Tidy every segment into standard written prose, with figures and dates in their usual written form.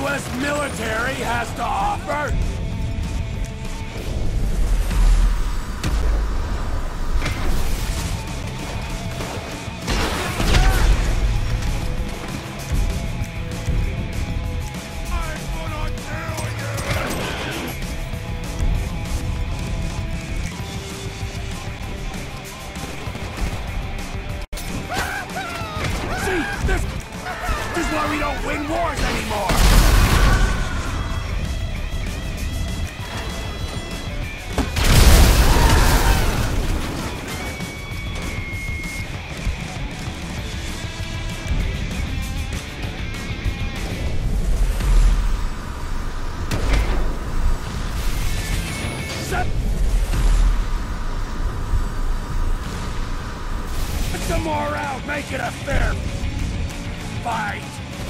U.S. military has to offer? This is why we don't win wars anymore! Get some more out, make it a fair fight!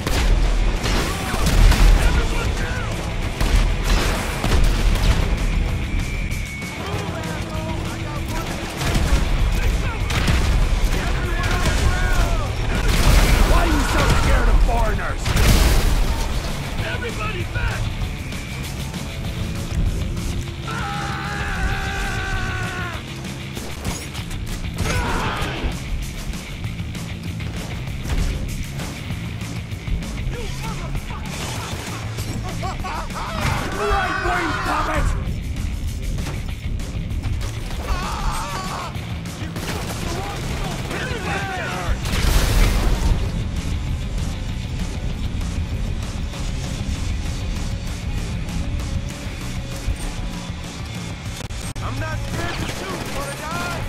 Everyone down! Move, asshole! I got one. Why are you so scared of foreigners? Everybody back! Right-wing puppet! I'm not scared to shoot, wanna die?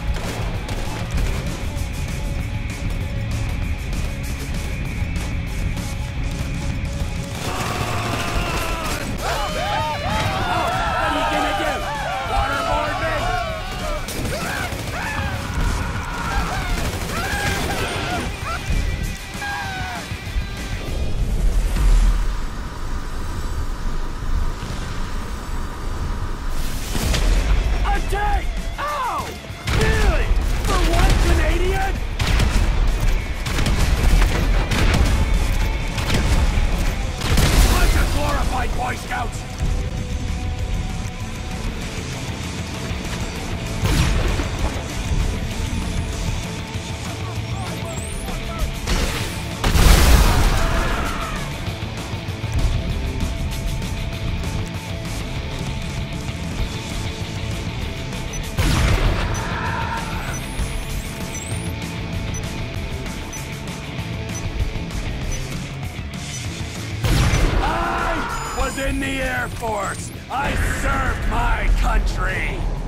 Attack! Ow! Really? For one Canadian? Bunch of glorified Boy Scouts! In the Air Force, I served my country!